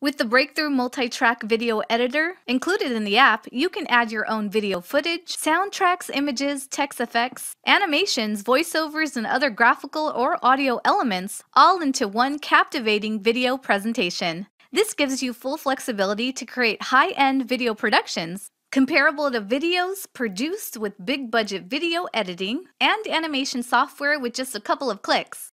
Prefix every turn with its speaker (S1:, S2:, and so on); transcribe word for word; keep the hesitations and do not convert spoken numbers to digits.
S1: With the breakthrough multi-track video editor included in the app, you can add your own video footage, soundtracks, images, text effects, animations, voiceovers, and other graphical or audio elements all into one captivating video presentation. This gives you full flexibility to create high-end video productions comparable to videos produced with big-budget video editing and animation software with just a couple of clicks.